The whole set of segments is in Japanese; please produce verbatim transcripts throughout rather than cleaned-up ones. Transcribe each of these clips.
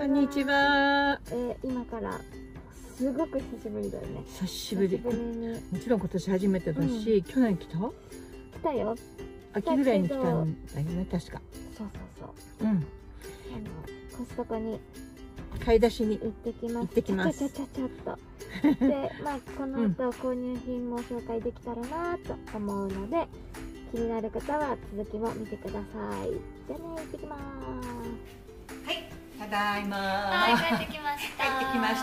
こんにちは。 えー、今からすごく久しぶりだよね。 久しぶり。 久しぶりにもちろん今年初めてだし、うん、去年来た？ 来たよ。 秋ぐらいに来たんだよね、確か。 そうそうそう。うん。あのコストコに買い出しに行ってきます。 行ってきます。 ちゃちゃちゃちゃっと。で、まあこの後購入品も紹介できたらなと思うので、気になる方は続きも見てください。じゃあね、行ってきます。 はい、ただいま。 はい、帰ってきました。 帰ってきました。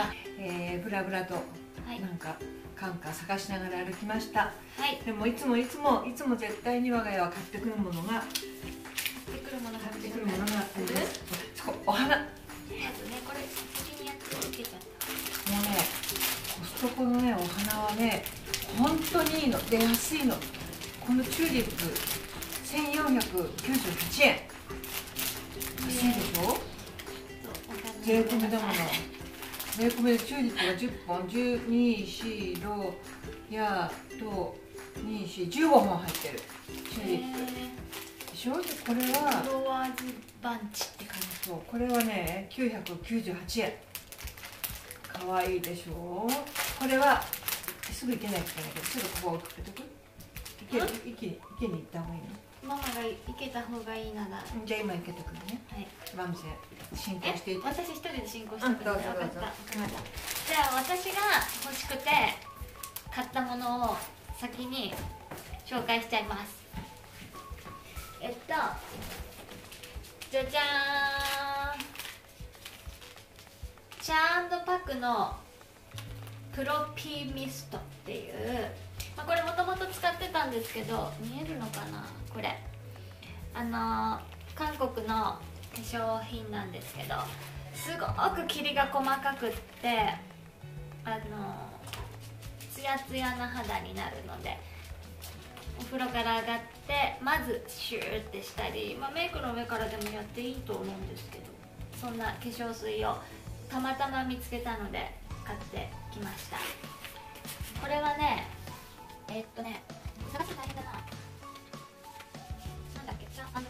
えー、ブラブラとなんかカンカン探しながら歩きました。はい。でもいつもいつもいつも絶対に我が家は買ってくるものが買ってくるもの買ってくるものがあるんです。そこお花。まずね、これ先にやって受けちゃった。もうね、コストコのねお花はね本当にいいの。で安いの。このチューリップせんよんひゃくきゅうじゅうはちえん。安いでしょ。税込みだもの。税込みでチューリップがじゅっぽん、じゅうに、よん、ろく、やとに、よん、じゅうごほん入ってるチューリップでしょ。でこれはロワーズバンチって感じ。 そう、これはねきゅうひゃくきゅうじゅうはちえん。かわいいでしょ。これはすぐ行けないといけないけど、すぐここを置くとく。池に池に行った方がいいの。 ママが行けた方がいいなら。 じゃあ今行けとくね。はい。マムセ進行していて。 私一人で進行してくれる。分かった。じゃあ私が欲しくて買ったものを先に紹介しちゃいます。えっとじゃじゃーん。チャー&パクのプロピーミストっていう、まあ、これもともと使ってたんですけど、見えるのかなこれ、あのー、韓国の化粧品なんですけど、すごく霧が細かくって、あのー、ツヤツヤな肌になるので、お風呂から上がってまずシューってしたり、まあ、メイクの上からでもやっていいと思うんですけど、そんな化粧水をたまたま見つけたので買ってきました。これはね、えー、っとね、探すの大変だな。なんだっけ、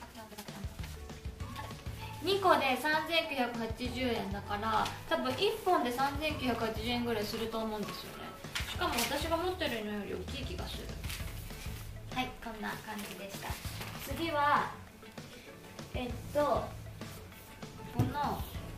にこでさんぜんきゅうひゃくはちじゅうえんだから、多分いっぽんでさんぜんきゅうひゃくはちじゅうえんぐらいすると思うんですよね。しかも私が持ってるのより大きい気がする。はい、こんな感じでした。次はえっとこの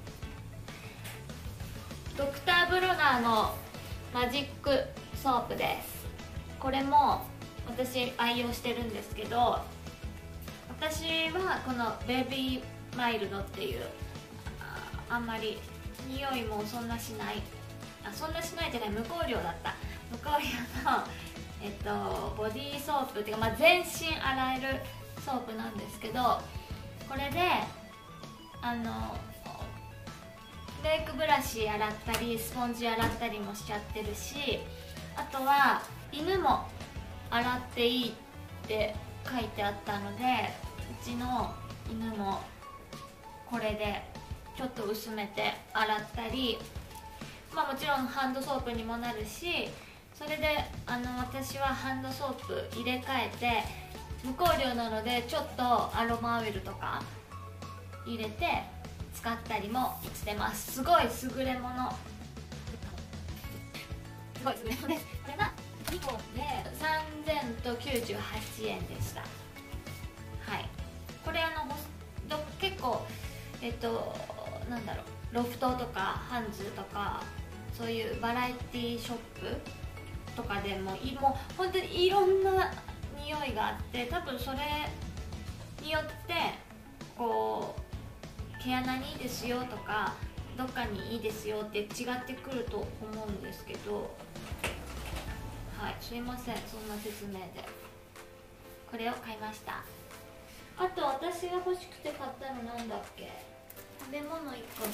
ドクターブロナーのマジックソープです。これも私愛用してるんですけど、私はこのベビーマイルドっていう あ, あんまり匂いもそんなしない、あそんなしないじゃない、無香料だった、無香料の、えっと、ボディーソープっていうか、まあ、全身洗えるソープなんですけど、これであのメイクブラシ洗ったりスポンジ洗ったりもしちゃってるし、あとは犬も洗っていいって書いてあったので、うちの犬もこれでちょっと薄めて洗ったり、まあもちろんハンドソープにもなるし、それであの私はハンドソープ入れ替えて、無香料なのでちょっとアロマオイルとか入れて使ったりもしてます。すごい優れもの、すごい優れものです。これがにこでさんぜんきゅうじゅうはちえんでした。はい、これあのど結構えっとなんだろう、ロフトとかハンズとかそういうバラエティショップとかでもいもう本当にいろんな匂いがあって、多分それによってこう毛穴にいいですよとかどっかにいいですよって違ってくると思うんですけど、はい、すいません、そんな説明でこれを買いました。あと私が欲しくて買ったのなんだっけ、食べ物いっこ買った、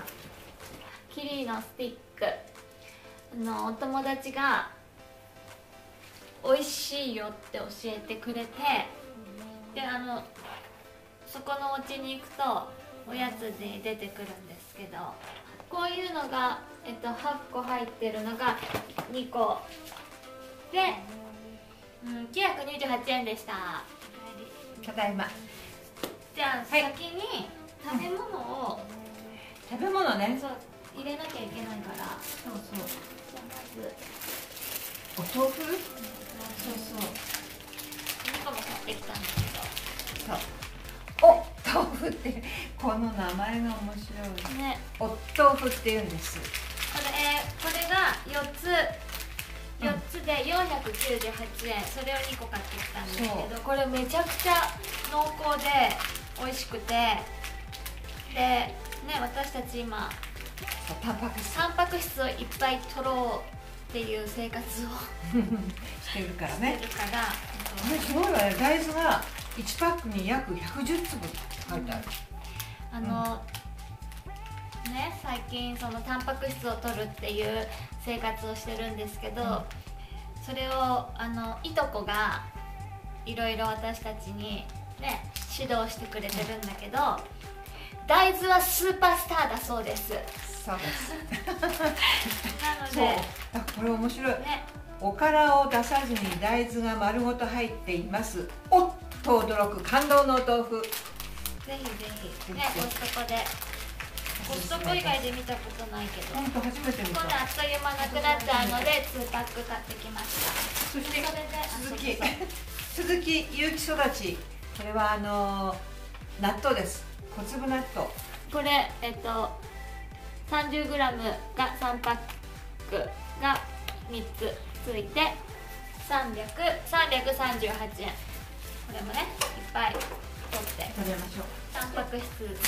キリのスティック。あのお友達が美味しいよって教えてくれて、であのそこのお家に行くとおやつに出てくるんですけど、こういうのが、えっと、はっこ入ってるのがにこで、うん、きゅうひゃくにじゅうはちえんでした。 ただいま。 じゃあ、はい、先に食べ物を食べ物ね。 そう入れなきゃいけないから。 そうそう。 じゃあまずお豆腐？そうそう。 お肉も買ってきたんだけど。 そう。お豆腐ってこの名前が面白い。ね。お豆腐って言うんです。 これこれがよっつよっつでよんひゃくきゅうじゅうはちえん、それをにこ買ってきたんですけど、これめちゃくちゃ濃厚で美味しくて、でね、私たち今タンパク質タンパク質をいっぱい取ろうっていう生活をしてるからね。 してるから、 これすごいわね。大豆がいちパックに約ひゃくじゅっつぶって書いてある。 あの、うん、ね、最近そのタンパク質を取るっていう生活をしてるんですけど、うん、それをあのいとこがいろいろ私たちにね指導してくれてるんだけど、うん、大豆はスーパースターだそうです。 そうですなので、 そうこれ面白い、ね、おからを出さずに大豆が丸ごと入っています。おっと驚く感動のお豆腐。 ぜひぜひね、コストコでコストコ以外で見たことないけど、 本当初めて見た。 今度あっという間なくなっちゃうのでツーパック買ってきました。 そして鈴木鈴木有機育ち、これはあの納豆です。小粒納豆。 これえっと さんじゅうグラム がさんパックがみっつついてさんびゃくさんじゅうはちえん。これもねいっぱい取って食べましょう。 タンパク質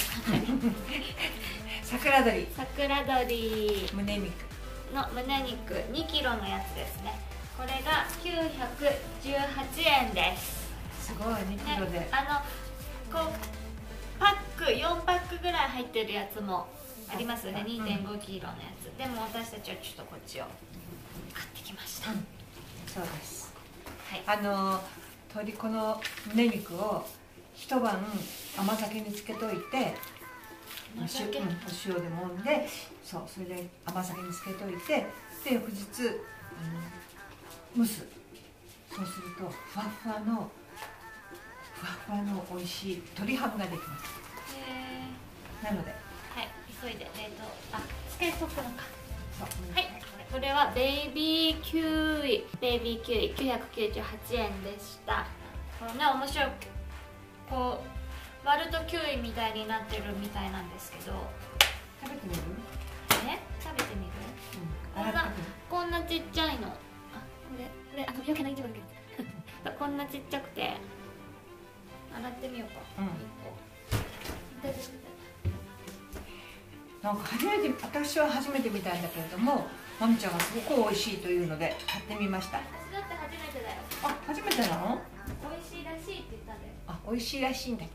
桜鶏桜鶏胸肉の胸肉にキロのやつですね。これがきゅうひゃくじゅうはちえんです。 すごいにキロで、ね、 あのこうパックよんパックぐらい入ってるやつもありますよね。 にてんごキロのやつ、でも私たちはちょっとこっちを買ってきました、うん、 そうです、 はい、 あの鶏この胸肉を一晩甘酒につけといて、お塩、うん、お塩で揉んで、そうそれで甘酒につけといて、で翌日あの蒸す。そうするとふわふわのふわふわの美味しい鶏ハムができます。へー。なので、 はい、急いで冷凍、あ、使いとくのか。 そう、 はい、これはベイビーキウイ、ベイビーキウイきゅうひゃくきゅうじゅうはちえんでした。これね、面白い、こう割るとキウイみたいになってるみたいなんですけど、 食べてみる？ ね、食べてみる？うん、こんなこんなちっちゃいの。あ、これこれあの余計な一部だけど、こんなちっちゃくて。洗ってみようか。うん。 なんか初めて、私は初めて見たんだけれども、まみちゃんがすごく美味しいというので買ってみました。 私だって初めてだよ。 あ、初めてなの？ 美味しいらしいって言ったんだよ。 あ、美味しいらしいんだって。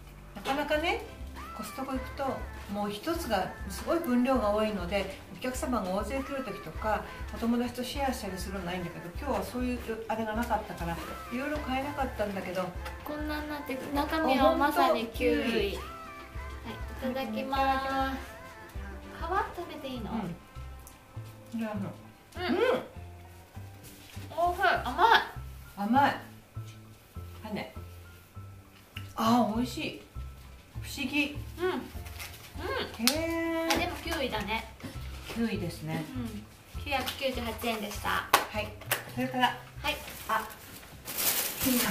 なかなかね、コストコ行くともう一つがすごい分量が多いので、お客様が大勢来る時とかお友達とシェアしたりするのないんだけど、今日はそういうあれがなかったからいろいろ買えなかったんだけど、 こんなになって中身はまさにキウイ。はい、いただきます。皮食べていいの？ うん。じゃあ、 うん。うん。おいしい。甘い。 甘い。はね。ああ、美味しい。不思議。 うん。うん。 へえ。 あ、でもキウイだね。 キウイですね。 うん。きゅうひゃくきゅうじゅうはちえんでした。 はい。それから、 はい。 あ、ピーマン。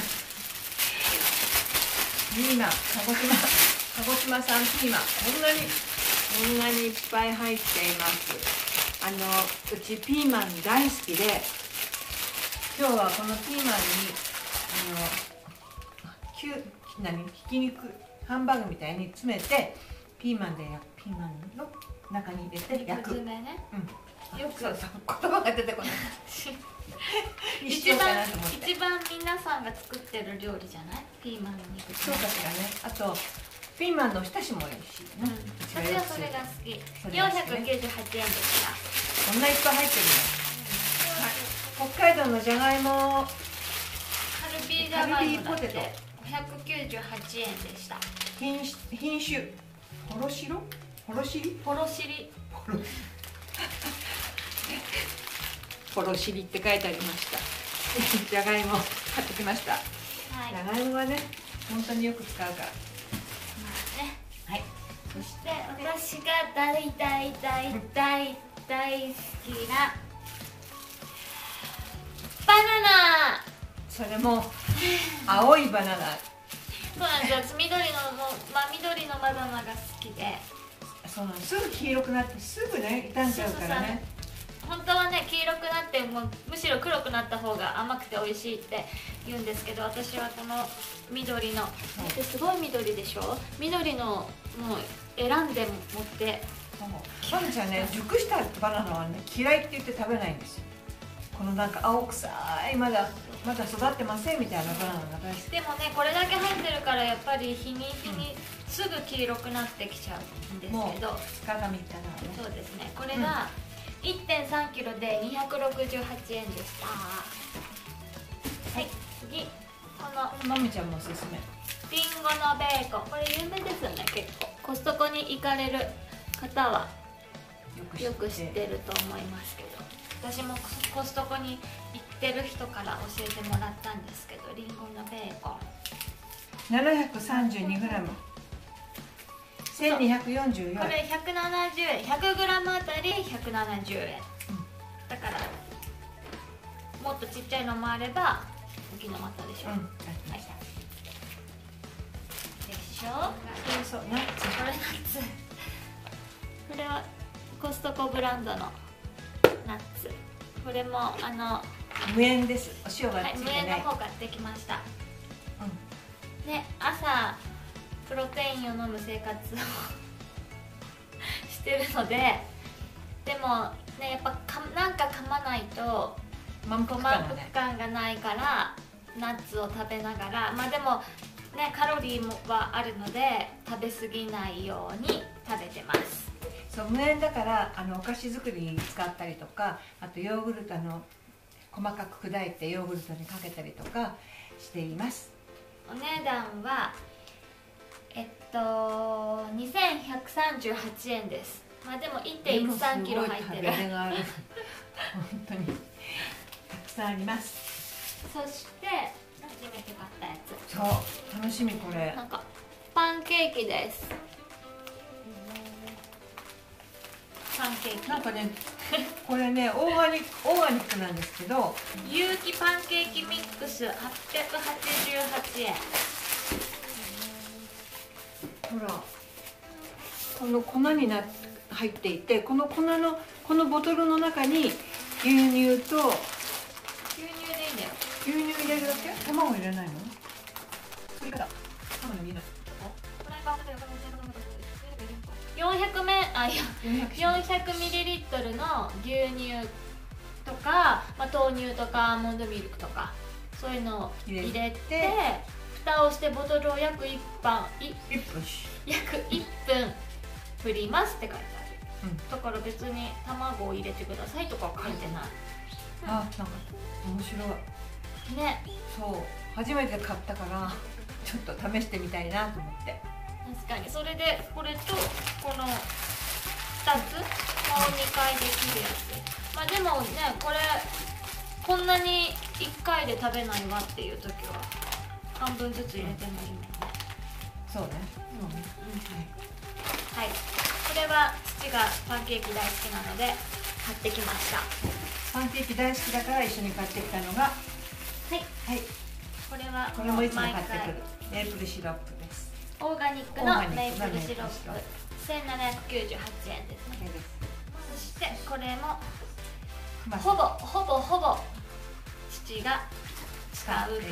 ピーマン、鹿児島、鹿児島産ピーマン。こんなに、こんなにいっぱい入っています。あの、うちピーマン大好きで、今日はこのピーマンに、あの、きゅう、何、ひき肉、ハンバーグみたいに詰めて、ピーマンで焼く、ピーマンの中に入れて焼く。 ね、 うん。よくそうそう、言葉が出てこない。 一番一番皆さんが作ってる料理じゃない？ピーマンの肉。 そうかしらね。あとピーマンのおひたしも美味しいね。 私はそれが好き。よんひゃくきゅうじゅうはちえんでした。 こんないっぱい入ってるの。北海道のじゃがいも。 カルビーじゃがいもだってごひゃくきゅうじゅうはちえんでした。 品品種ホロシロ？ホロシリ？ ホロシリ。 ポロシリって書いてありました。じゃがいも買ってきました。はい、じゃがいもはね、本当によく使うから。 まあね。 はい。 そして私が大大大大大好きなバナナ。 それも青いバナナ。 そうなんですよ。緑のもう、まあ、緑のバナナが好きで。 そうなんです。すぐ黄色くなってすぐね傷んじゃうからね。 本当はね黄色くなってもうむしろ黒くなった方が甘くて美味しいって言うんですけど、私はこの緑の、うん、すごい緑でしょ。緑のもう選んで持ってマミちゃんね、熟したバナナはね嫌いって言って食べないんですよ。このなんか青臭いまだまだ育ってませんみたいなバナナが大好き。 でもねこれだけ入ってるからやっぱり日に日にすぐ黄色くなってきちゃうんですけど、もうふつかがみっかなのね。 そうですね。これが いってんさんキロでにひゃくろくじゅうはちえんでした。はい、次このまみちゃんもおすすめリンゴのベーコン。これ有名ですよね。結構コストコに行かれる方はよく知ってると思いますけど、私もコストコに行ってる人から教えてもらったんですけど、リンゴのベーコン ななひゃくさんじゅうにグラム せんにひゃくよんじゅうよん。これひゃくななじゅうえん、ひゃくグラムあたりひゃくななじゅうえん、うん、だからもっとちっちゃいのもあれば大きいのもあったでしょ、うん、はい、でしょ。 そうナッツ。 これナッツこれはコストコブランドのナッツ。これもあの無塩です。お塩がついてない、 はい、無塩の方買ってきました、うん、で朝プロテインを飲む生活をしてるので、でもねやっぱかなんか噛まないと満腹感がないからナッツを食べながら、まあでもねカロリーもはあるので食べ過ぎないように食べてます。 そう無塩だからあのお菓子作りに使ったりとか、あとヨーグルトの細かく砕いてヨーグルトにかけたりとかしています。 お値段はえっとにせんひゃくさんじゅうはちえんです。まあでも いってんいちさんキロ入ってる。 本当にたくさんあります。 そして初めて買ったやつ。 そう楽しみ。これなんかパンケーキです。パンケーキなんかねこれねオーガニックオーガニックなんですけど、 有機パンケーキミックスはっぴゃくはちじゅうはちえん。 ほらこの粉にな入っていて、この粉のこのボトルの中に牛乳と牛乳でいいんだよ。 牛乳入れるだけ？卵入れないの？作り方卵入れない。 よんひゃくめあいやよんひゃくミリリットルの牛乳とか、まあ、豆乳とかアーモンドミルクとかそういうのを入れて蓋をしてボトルを約いっぷん約いっぷん振りますって書いてある、うん、だから別に卵を入れてくださいとか書いてない、 うん、あ、なんか面白いね。 そう初めて買ったからちょっと試してみたいなと思って。 確かにそれでこれとこのふたつもにかいできるやつ。まあでもねこれこんなにいっかいで食べないわっていう時は半分ずつ入れてもいいもんね。 そうね、うん、 はい、これは父がパンケーキ大好きなので買ってきました。 パンケーキ大好きだから一緒に買ってきたのがはいはいこれはこれもいつも買ってくるメープルシロップです。 オーガニックのメープルシロップせんななひゃくきゅうじゅうはちえんですね。そしてこれもほぼほぼほぼ父が使うという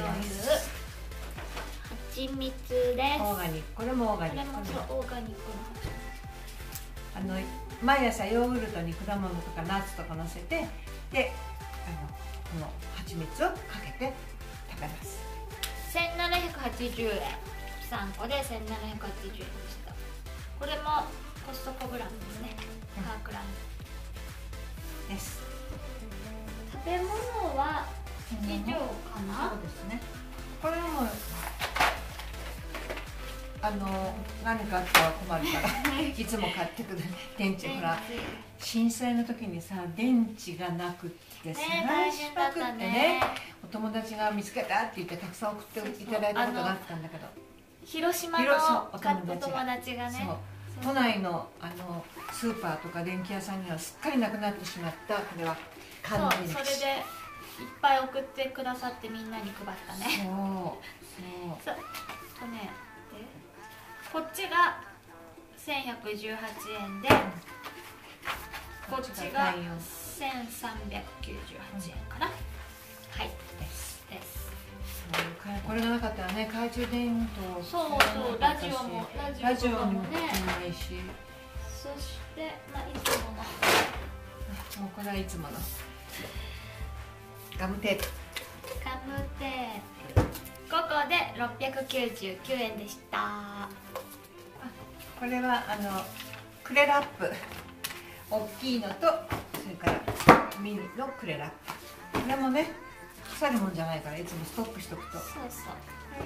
蜂蜜です。 オーガニック。これもオーガニック。 これもそうオーガニックのあの毎朝ヨーグルトに果物とかナッツとか乗せてであのこの蜂蜜をかけて食べます。 せんななひゃくはちじゅうえんさんこでせんななひゃくはちじゅうえんでした。これもコストコブランドですね。パークランドです。食べ物は以上かな。 そうですね。これもあの何かあったら困るからいつも買ってくる電池。ほら震災の時にさ電池がなくって探しまくってね、お友達が見つけたって言ってたくさん送っていただいたことがあったんだけど、 広島のお友達がね都内のあのスーパーとか電気屋さんにはすっかりなくなってしまったこれは乾電池。 そう、それでいっぱい送ってくださってみんなに配ったね。 そうそうとね、でこっちがせんひゃくじゅうはちえんで、こっちがせんさんびゃくきゅうじゅうはちえんかな、うん、はいですです。 これがなかったらね、懐中電灯、 そうそう、ラジオもラジオにもないし、 そしてまあいつものもうこれはいつものガムテープガムテープごこでろっぴゃくきゅうじゅうきゅうえんでした。 これはあのクレラップ大きいのと、それからミニのクレラップ、これもね腐るもんじゃないからいつもストックしとくと。 そうそう、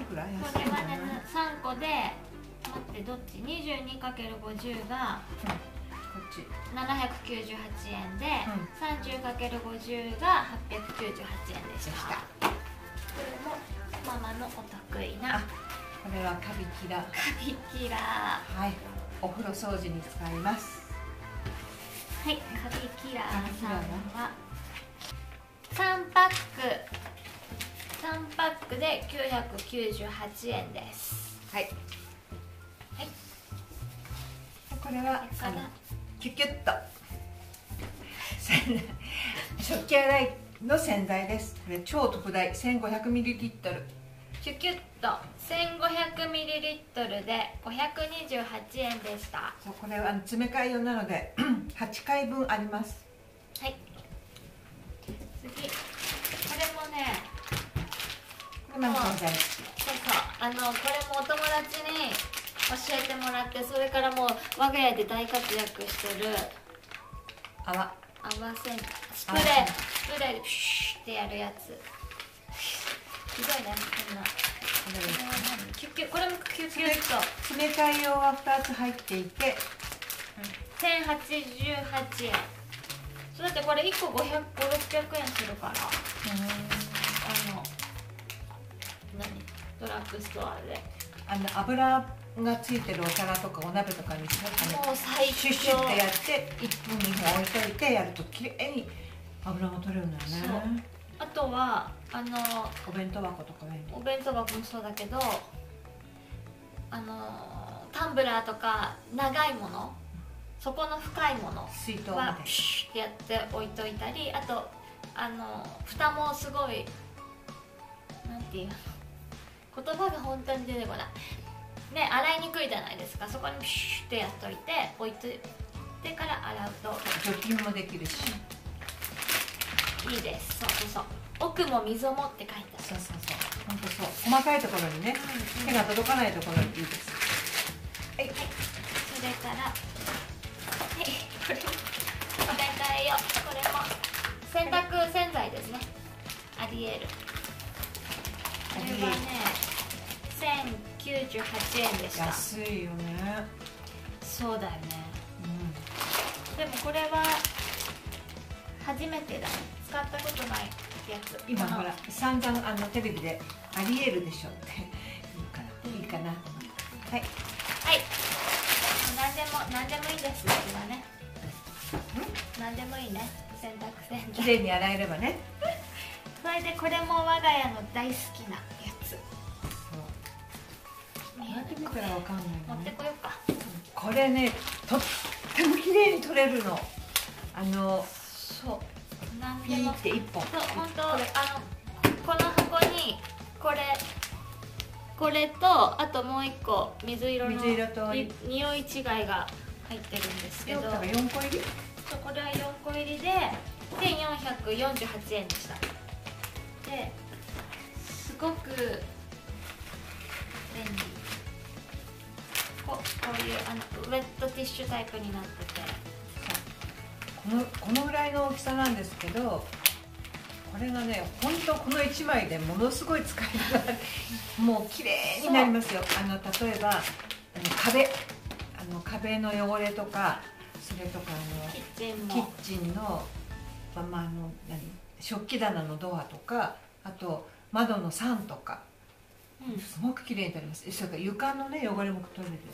いくら安いんこじゃない？ れはねさんこで待って、どっち にじゅうにかけるごじゅう が、うん、 こっちななひゃくきゅうじゅうはちえんで、うん、さんじゅうかけるごじゅう がはっぴゃくきゅうじゅうはちえんでした。これもママのお得意な、 これはカビキラー、 カビキラー、 はい、お風呂掃除に使います。 はい、カビキラーさんはさんパックさんパックできゅうひゃくきゅうじゅうはちえんです。 はい、はい、これはあのキュキュッと食器洗いの洗剤です。これ超特大 せんごひゃくミリリットル、 キュキュッと せんごひゃくミリリットルでごひゃくにじゅうはちえんでした。 そう、これは詰め替え用なのではちかいぶんあります。 はい、次、これもね、 これも洗剤、 そうそう、あのこれもお友達に教えてもらって、それからもう我が家で大活躍してる泡泡洗剤、スプレースプレーでピシュッってやるやつ、ひどいね、こんな。キュッキュ、これもキュッキュッと詰め替え用がふたつ入っていて、 せんはちじゅうはちえん。そうだってこれいっこごひゃく、ろっぴゃくえんするから、あの何ドラッグストアであの油がついてるお皿とかお鍋とかにもう最強、 シュッシュってやっていっぷんにほん置いといてやるときれいに油も取れるんだよね。 あとはあのお弁当箱とかね、 お弁当箱もそうだけど、あのタンブラーとか長いもの、そこの深いものはシュッてやって置いといたり、あとあの蓋もすごい、なんていうの、言葉が本当に出てこないね、洗いにくいじゃないですか。そこにシュッてやっといて置いといてから洗うと除菌もできるし、 いいです。そうそうそう、奥も溝もって書いてある。 そうそうそう、本当そう、細かいところにね、うんうん、手が届かないところにいいです。はい、はい、 それから、はい、これもお願いよ。これも洗濯洗剤ですね、アリエール。これはねせんきゅうじゅうはちえんでした。 安いよね。 そうだよね、うん、でもこれは初めてだ、使ったことないやつ。 今ほら散々あのテレビでアリエールでしょって言うからいいかなと思って、はい、 はい、何でも何でもいいです。うちはね、何でもいいね、洗濯洗剤きれいに洗えればねそれでこれも我が家の大好きなやつ。 やってみたらわかんないよね。 持ってこようか。 これね、とっても綺麗に取れるの。あの、 そう。 ピーって一本。 そう、本当、あのこの箱にこれこれとあともう一個水色の水色と匂い違いが入ってるんですけど。 だからよんこ入り？ そう、これはよんこ入りでせんよんひゃくよんじゅうはちえんでした。で、すごく便利。こ, こういうあのウェットティッシュタイプになってて、 このこのぐらいの大きさなんですけど、これがね、本当このいちまいでものすごい使いがもう綺麗になりますよ。あの例えばあの壁あの壁の汚れとか、それとかあのキッチンもキッチンのまあまああの何食器棚のドアとか、あと窓のサンとか、うん、すごく綺麗になります。それから床のね汚れも取れるよね。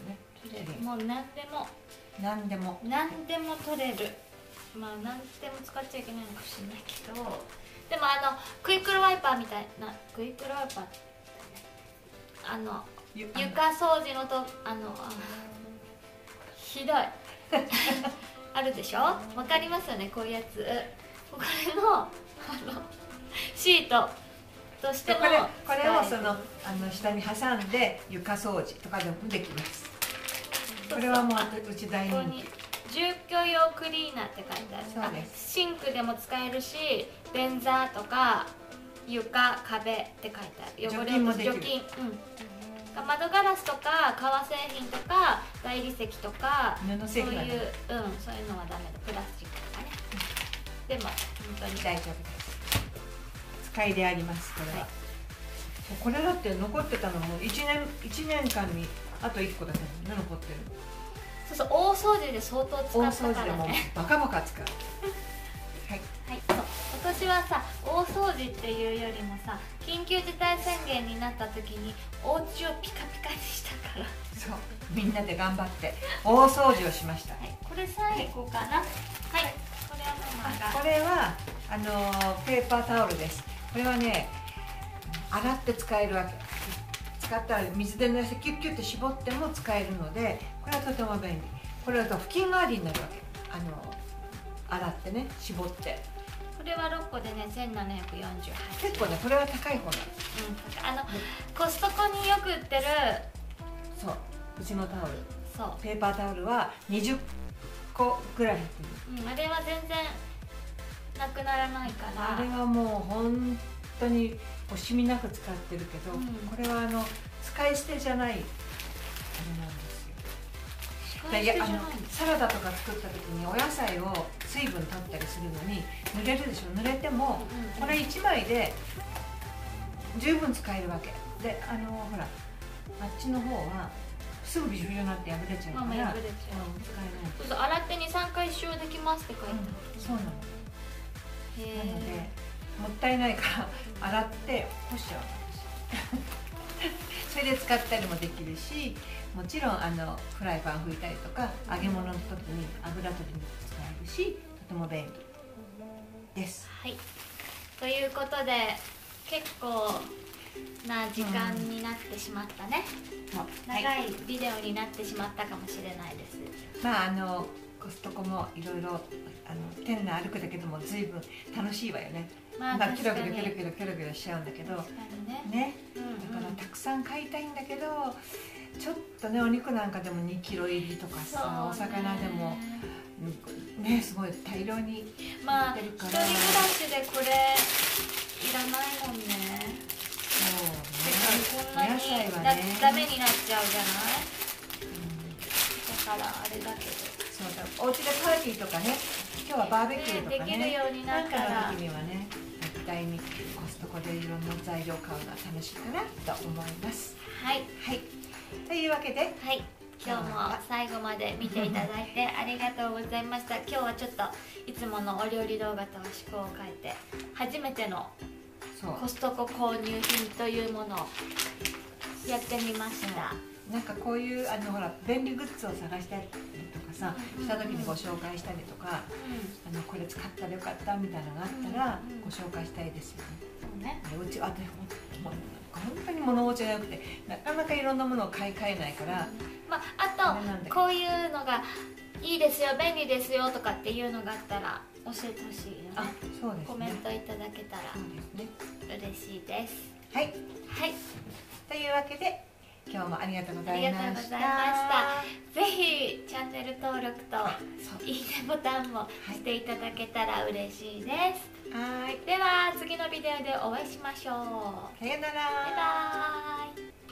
もう何でも何でも何でも取れる。まあ何でも使っちゃいけないのかもしれないけど、でもあのクイックルワイパーみたいな、クイックルワイパーってあの床掃除のとあのあひどいあるでしょ、わかりますよね、こういうやつ。これのあのシートとしてもこれこれをそのあの下に挟んで床掃除とかでもできます。これはもううち大人気。 住居用クリーナーって書いてある。そうです。シンクでも使えるし、便座とか床壁って書いてある。 除菌もできる。 除菌、うん、窓ガラスとか革製品とか大理石とか布製品は、 そういう、うん、そういうのはダメだ。プラスチックとかね、うん、でも本当に大丈夫です。使いであります。これは、はい、これだって残ってたのもいちねんいちねんかんにあといっこだけ残ってる。 そうそう、大掃除で相当使ったからね。大掃除でもバカバカ使うはい、 はい、そう今年はさ、大掃除っていうよりもさ、緊急事態宣言になった時にお家をピカピカにしたから、 そう、みんなで頑張って大掃除をしました。 はい、これ最後かな。はい、これはママが。 これはあのペーパータオルです。これはね、洗って使えるわけ。使ったら水で濡らしてキュッキュッと絞っても使えるので、これはとても便利。これだと布巾代わりになるわけ。あの洗ってね、絞って。 これはろっこでね、せんななひゃくよんじゅうはちえん。 結構ね、これは高い方なの。 うん、あの、うん、コストコによく売ってる、 そう、うちのタオル、 そう、 ペーパータオルはにじゅっこぐらい入ってる。 うん、あれは全然なくならないから。 あれはもう本当に惜しみなく使ってるけど、うん、これはあの使い捨てじゃないあれなんですよ。使い捨てじゃない。サラダとか作った時にお野菜を水分取ったりするのに濡れるでしょ。濡れても、うん、これいちまいで十分使えるわけで、あのほらあっちの方はすぐびしょびしょになって破れちゃうから、まあ、破れちゃう、うん、使えない。 そうそう、洗ってにさんかい使用できますって書いてある、 うん、そうなの。なのでもったいないから洗って干しちゃうんですそれで使ったりもできるし、もちろんあのフライパン拭いたりとか揚げ物の時に油取りに使えるし、とても便利です。 はい、ということで結構な時間になってしまったね、うん、長いビデオになってしまったかもしれないです。 まああのコストコもいろいろ店内歩くだけでも随分楽しいわよね。まあキョロキョロキョロキョロキョロキョロしちゃうんだけどね、だからたくさん買いたいんだけど、ちょっとねお肉なんかでもにキロ入りとかさ、お魚でもねすごい大量にまあ一人暮らしでこれいらないもんね。 そうね、 お野菜はねダメになっちゃうじゃない、うん、だからあれだけど、 そうだ、お家でパーティーとかね、今日はバーベキューとかね、 できるようになったら、 なんかの時にはね、絶対にコストコでいろんな材料買うのは楽しいかなと思います。 はい、 はい、というわけで、 はい、今日も最後まで見ていただいてありがとうございました。今日はちょっといつものお料理動画とは趣向を変えて初めてのコストコ購入品というものをやってみました。 なんかこういうあのほら便利グッズを探したりとかさ、した時にご紹介したりとか、うん、あのこれ使ったらよかったみたいなのがあったらご紹介したいですよね。そうね。うちあでも本当に物持ちが良くてなかなかいろんなものを買い替えないから、 まああとこういうのがいいですよ、便利ですよとかっていうのがあったら教えてほしいよね。あ、そうですね。コメントいただけたら嬉しいです。 はい。 はい。 というわけで今日もありがとうございました。ありがとうございました。ぜひチャンネル登録といいねボタンもしていただけたら嬉しいです。 はい。 では次のビデオでお会いしましょう。 さよなら。 バイバーイ。